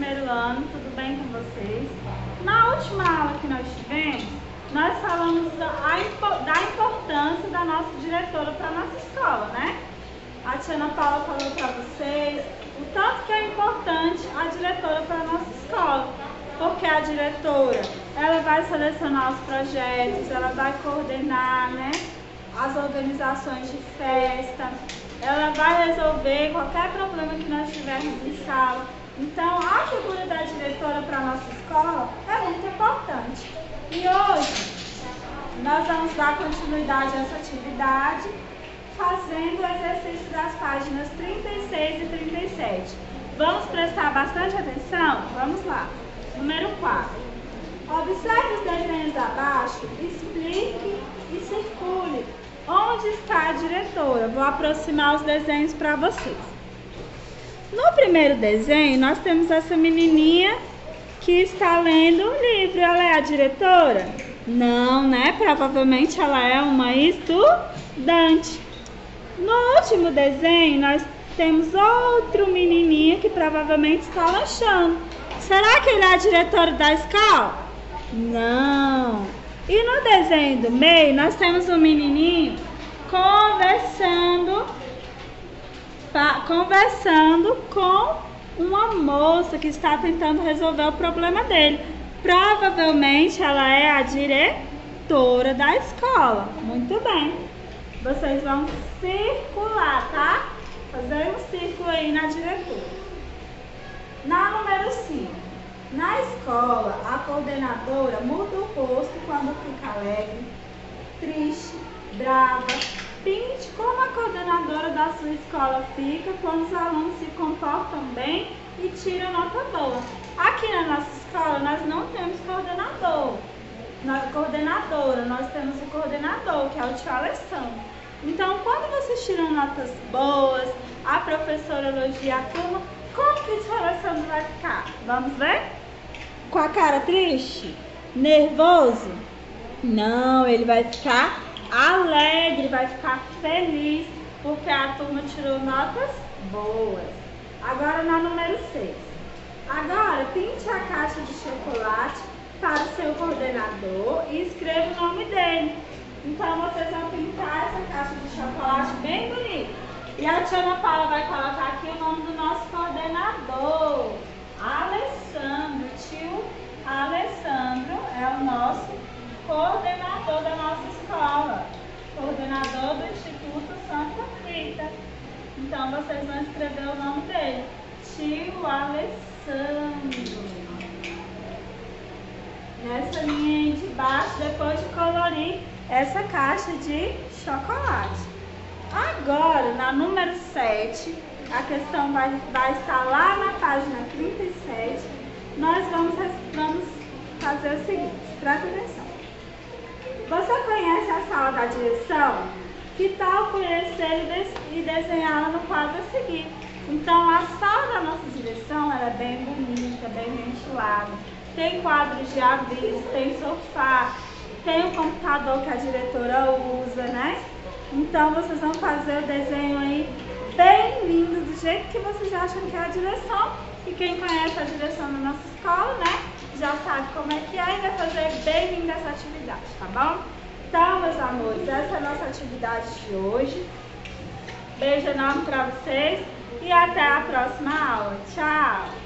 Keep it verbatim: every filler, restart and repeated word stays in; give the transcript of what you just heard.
primeiro ano, tudo bem com vocês? Na última aula que nós tivemos, nós falamos da, da importância da nossa diretora para a nossa escola, né? A tia Ana Paula falou para vocês o tanto que é importante a diretora para a nossa escola, porque a diretora, ela vai selecionar os projetos, ela vai coordenar, né, as organizações de festa, ela vai resolver qualquer problema que nós tivermos em sala. Então, a figura da diretora para a nossa escola é muito importante. E hoje, nós vamos dar continuidade a essa atividade, fazendo o exercício das páginas trinta e seis e trinta e sete. Vamos prestar bastante atenção? Vamos lá. Número quatro. Observe os desenhos abaixo, explique e circule onde está a diretora. Vou aproximar os desenhos para vocês. No primeiro desenho, nós temos essa menininha que está lendo um livro. Ela é a diretora? Não, né? Provavelmente ela é uma estudante. No último desenho, nós temos outro menininho que provavelmente está lanchando. Será que ele é a diretora da escola? Não. E no desenho do meio, nós temos um menininho conversando, conversando com uma moça que está tentando resolver o problema dele. Provavelmente ela é a diretora da escola. Muito bem. Vocês vão circular, tá? Fazer um círculo aí na diretora. Na número cinco. Na escola, a coordenadora muda o rosto quando fica alegre, triste, brava. Pinte como a coordenadora da sua escola fica quando os alunos se comportam bem e tiram nota boa. Aqui na nossa escola, nós não temos coordenador. Na coordenadora, nós temos o coordenador, que é o tio Alessandro. Então, quando vocês tiram notas boas, a professora elogia a turma, como que o tio Alessandro vai ficar? Vamos ver? Com a cara triste? Nervoso? Não, ele vai ficar alegre, vai ficar feliz, porque a turma tirou notas boas. Agora na número seis. Agora, pinte a caixa de chocolate para o seu coordenador e escreva o nome dele. Então, vocês vão pintar essa caixa de chocolate bem bonita. E a tia Ana Paula vai colocar aqui o nome do nosso coordenador, Alessandro. Tio Alessandro é o nosso coordenador da nossa escola, coordenador do Instituto Santa Rita. Então, vocês vão escrever o nome dele, tio Alessandro. Nessa linha aí de baixo, depois de colorir essa caixa de chocolate. Agora, na número sete, a questão vai, vai estar lá na página trinta e sete. Nós vamos, vamos fazer o seguinte, presta atenção. Você conhece a sala da direção? Que tal conhecer e desenhá-la no quadro a seguir? Então, a sala da nossa direção ela é bem bonita, bem ventilada. Tem quadros de aviso, tem sofá, tem o computador que a diretora usa, né? Então, vocês vão fazer o desenho aí bem lindo, do jeito que vocês acham que é a direção. E quem conhece a direção da nossa escola, né, já sabe como é que é e vai fazer bem linda essa atividade, tá bom? Então, meus amores, essa é a nossa atividade de hoje. Beijo enorme pra vocês e até a próxima aula. Tchau!